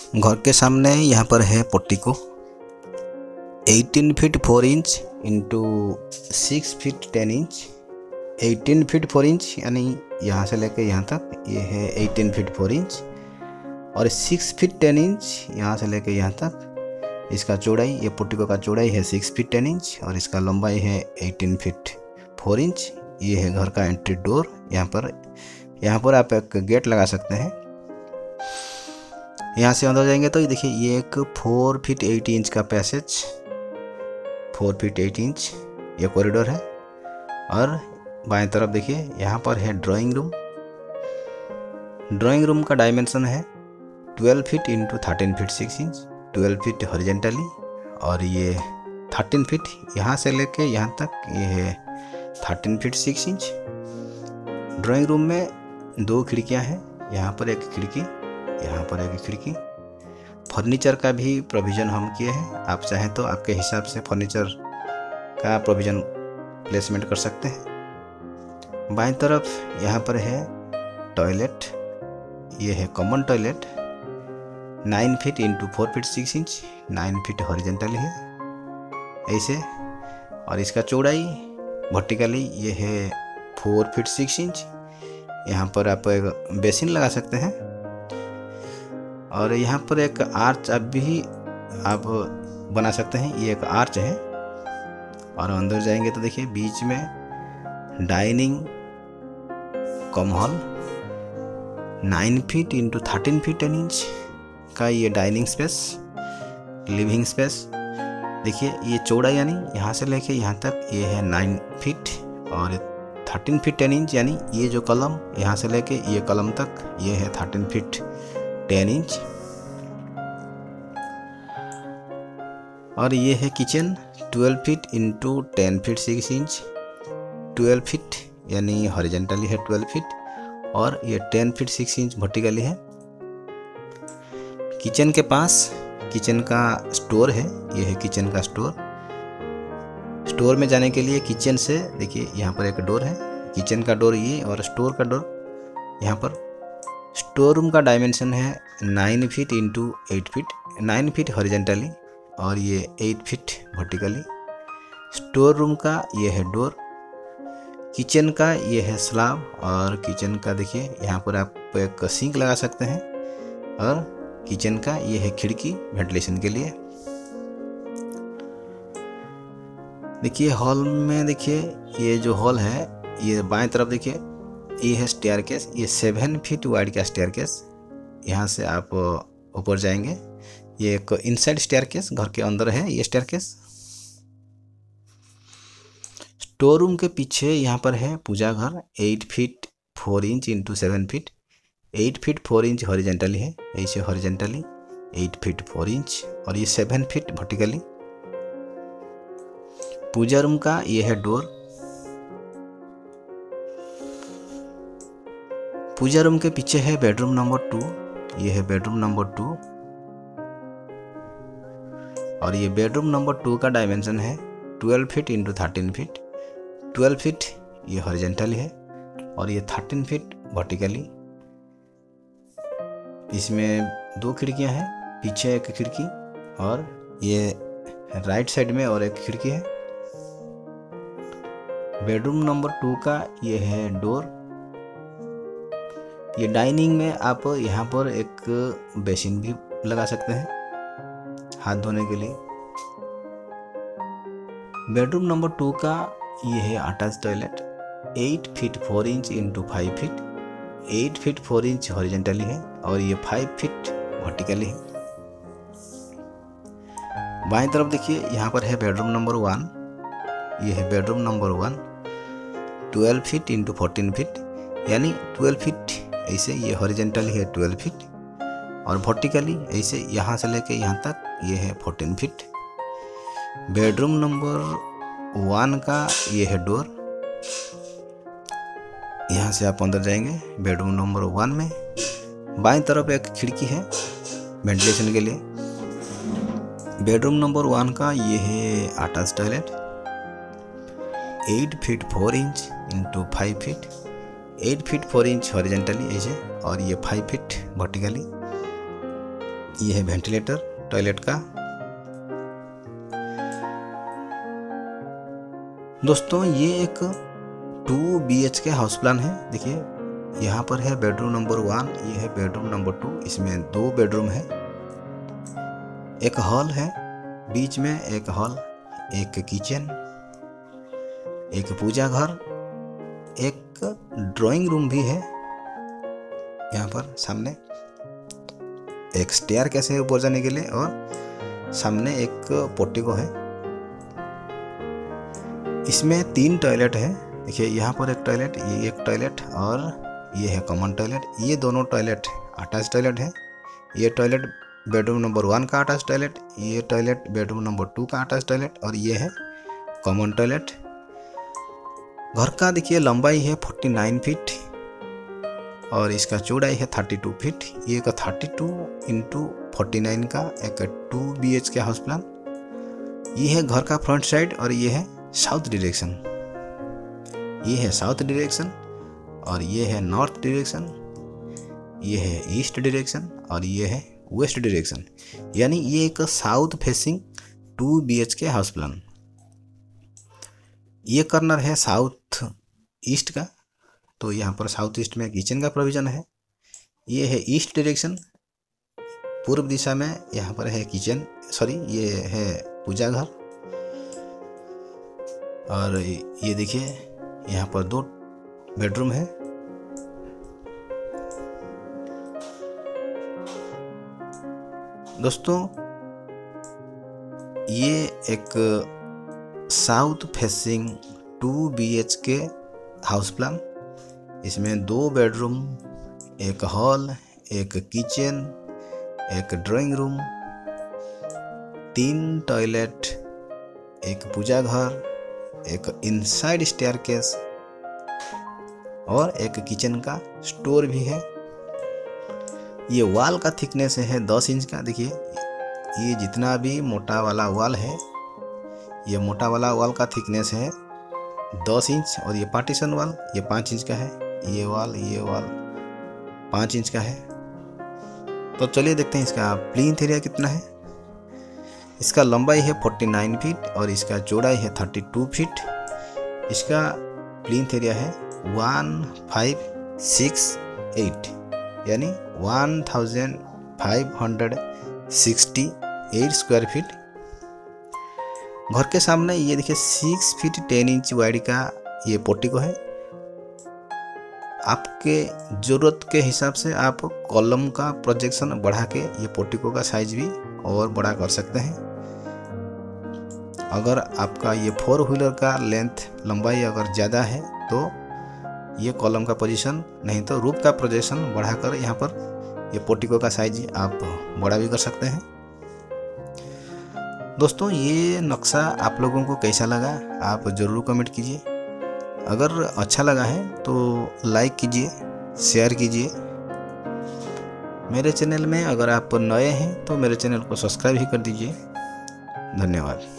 घर के सामने यहाँ पर है portico 18 feet 4 inch into 6 feet 10 inch. 18 feet 4 inch यानी यहाँ से लेकर यहाँ तक ये है 18 फीट 4 इंच, और 6 फीट 10 इंच यहाँ से लेकर यहाँ तक इसका चौड़ाई, ये पोर्टिको का चौड़ाई है 6 फीट 10 इंच और इसका लंबाई है 18 फीट 4 इंच। ये है घर का एंट्री डोर। यहाँ पर आप एक गेट लगा सकते हैं। यहाँ से अंदर जाएंगे तो ये देखिए, ये एक 4 फीट 8 इंच का पैसेज, 4 फीट 8 इंच ये कॉरिडोर है। और बाएं तरफ देखिए, यहाँ पर है ड्राइंग रूम। ड्राइंग रूम का डायमेंशन है 12 feet into 13 feet 6 inch, 12 feet horizontally और ये 13 फीट यहाँ से लेके यहाँ तक ये है 13 फीट 6 इंच। ड्राइंग रूम में 2 खिड़कियाँ हैं, यहाँ पर एक खिड़की, यहाँ पर एक खिड़की। फर्नीचर का भी प्रोविज़न हम किए हैं, आप चाहें तो आपके हिसाब से फर्नीचर का प्रोविज़न प्लेसमेंट कर सकते हैं। बाएं तरफ यहाँ पर है टॉयलेट, ये है common toilet, 9 feet into 4 feet 6 inch, 9 feet horizontally है ऐसे। और इसका चौड़ाई वर्टिकली ये है 4 फीट 6 इंच। यहाँ पर आप एक बेसिन लगा सकते हैं और यहाँ पर एक आर्च आप बना सकते हैं, ये एक आर्च है। और अंदर जाएंगे तो देखिए, बीच में dining cum hall 9 feet into 13 feet 10 inch का ये डाइनिंग स्पेस, लिविंग स्पेस। देखिए ये चौड़ा यानी यहाँ से लेके यहाँ तक ये है 9 फीट और 13 फीट 10 इंच, यानी ये जो कलम यहाँ से लेके ये कलम तक ये है 13 फीट 10 इंच। और ये है kitchen 12 feet into 10 feet 6 inch, 12 feet यानी हॉरिजेंटली है 12 फीट और ये 10 फीट 6 इंच वर्टिकली है। किचन के पास किचन का स्टोर है, ये है किचन का स्टोर। स्टोर में जाने के लिए किचन से देखिए यहाँ पर एक डोर है, किचन का डोर ये और स्टोर का डोर यहाँ पर। स्टोर रूम का डायमेंशन है 9 feet into 8 feet, 9 feet horizontally और ये 8 फीट वर्टिकली। स्टोर रूम का ये है डोर, किचन का ये है स्लैब और किचन का देखिए यहाँ पर आप एक सिंक लगा सकते हैं और किचन का ये है खिड़की वेंटिलेशन के लिए। देखिए हॉल में, देखिए ये जो हॉल है ये बाएं तरफ देखिए, ये है स्टेयरकेस, ये 7 फीट वाइड का स्टेयरकेस। यहाँ से आप ऊपर जाएंगे, ये एक इनसाइड स्टेयरकेस घर के अंदर है ये स्टेयरकेस। स्टोर रूम के पीछे यहाँ पर है पूजा घर, 8 feet 4 inch into 7 feet, 8 feet 4 inch horizontally है ऐसे, हॉरिजेंटली 8 फीट 4 इंच और ये 7 फीट वर्टिकली। पूजा रूम का ये है डोर। पूजा रूम के पीछे है बेडरूम नंबर 2, ये है बेडरूम नंबर 2 और ये बेडरूम नंबर 2 का डायमेंशन है 12 फीट इंटू 13 फीट, 12 फीट ये हॉरिजेंटली है और ये 13 फीट वर्टिकली। इसमें 2 खिड़कियां हैं, पीछे एक खिड़की और ये राइट साइड में और एक खिड़की है। बेडरूम नंबर 2 का ये है डोर। ये डाइनिंग में आप यहाँ पर एक बेसिन भी लगा सकते हैं हाथ धोने के लिए। बेडरूम नंबर 2 का ये है attach toilet, 8 feet 4 inch into 5 feet, 8 feet 4 inch horizontally है और ये 5 फीट वर्टिकली है। बाएं तरफ देखिए, यहाँ पर है बेडरूम नंबर 1, ये है bedroom number 1, 12 feet into 14 feet यानी 12 फीट ऐसे, ये हॉरिजेंटली है 12 फीट और वर्टिकली ऐसे यहाँ से लेके यहाँ तक ये है 14 फीट। बेडरूम नंबर 1 का ये है डोर। यहाँ से आप अंदर जाएंगे बेडरूम नंबर 1 में। बाएं तरफ एक खिड़की है वेंटिलेशन के लिए। बेडरूम नंबर 1 का ये है attach toilet, 8 feet 4 inch into 5 feet, 8 feet 4 inch horizontally ऐसे और ये 5 फीट वर्टिकली। ये है वेंटिलेटर टॉयलेट का। दोस्तों ये एक 2 BHK हाउस प्लान है। देखिए यहाँ पर है बेडरूम नंबर 1, ये है बेडरूम नंबर 2। इसमें 2 बेडरूम है, एक हॉल है बीच में, एक हॉल, एक किचन, एक पूजा घर, एक ड्राइंग रूम भी है। यहाँ पर सामने एक स्टेयर कैसे है ऊपर जाने के लिए, और सामने एक पोर्टिको है। इसमें 3 टॉयलेट है। देखिए यहाँ पर एक टॉयलेट, ये एक टॉयलेट, और ये है कॉमन टॉयलेट। ये दोनों टॉयलेट अटैच टॉयलेट है। ये टॉयलेट बेडरूम नंबर 1 का अटैच टॉयलेट, ये टॉयलेट बेडरूम नंबर 2 का अटैच टॉयलेट, और ये है कॉमन टॉयलेट। घर का देखिए लंबाई है 49 फीट और इसका चौड़ाई है 32 फीट। ये एक 32 × 49 का एक 2 BHK हाउस प्लान। ये है घर का फ्रंट साइड, और ये है साउथ डायरेक्शन, ये है साउथ डायरेक्शन, और ये है नॉर्थ डायरेक्शन, ये है ईस्ट डायरेक्शन, और ये है वेस्ट डायरेक्शन। यानी ये एक south facing 2 BHK house plan. ये कॉर्नर है साउथ ईस्ट का, तो यहाँ पर साउथ ईस्ट में किचन का प्रोविज़न है। ये है ईस्ट डायरेक्शन, पूर्व दिशा में यहाँ पर है किचन, सॉरी ये है पूजा घर। और ये देखिए यहाँ पर 2 बेडरूम है। दोस्तों ये एक south facing 2 BHK house plan. इसमें 2 बेडरूम, एक हॉल, एक किचन, एक ड्राइंग रूम, 3 टॉयलेट, एक पूजा घर, एक इनसाइड स्टेयरकेस, और एक किचन का स्टोर भी है। ये वॉल का थिकनेस है 10 इंच का। देखिए ये जितना भी मोटा वाला वॉल है, ये मोटा वाला वॉल का थिकनेस है 10 इंच, और ये पार्टीशन वॉल ये 5 इंच का है। ये वॉल 5 इंच का है। तो चलिए देखते हैं इसका प्लिंथ एरिया कितना है। इसका लंबाई है 49 फीट और इसका चौड़ाई है 32 फीट। इसका प्लिंथ एरिया है 1568, यानी 1568 स्क्वायर फीट। घर के सामने ये देखिए 6 फीट 10 इंच वाइड का ये पोर्टिको है। आपके ज़रूरत के हिसाब से आप कॉलम का प्रोजेक्शन बढ़ा के ये पोर्टिको का साइज भी और बड़ा कर सकते हैं। अगर आपका ये 4 व्हीलर का लेंथ लंबाई अगर ज़्यादा है तो ये कॉलम का पोजीशन, नहीं तो रूफ का प्रोजेक्शन बढ़ाकर यहाँ पर ये पोर्टिको का साइज आप बड़ा भी कर सकते हैं। दोस्तों ये नक्शा आप लोगों को कैसा लगा आप ज़रूर कमेंट कीजिए। अगर अच्छा लगा है तो लाइक कीजिए, शेयर कीजिए। मेरे चैनल में अगर आप नए हैं तो मेरे चैनल को सब्सक्राइब ही कर दीजिए। धन्यवाद।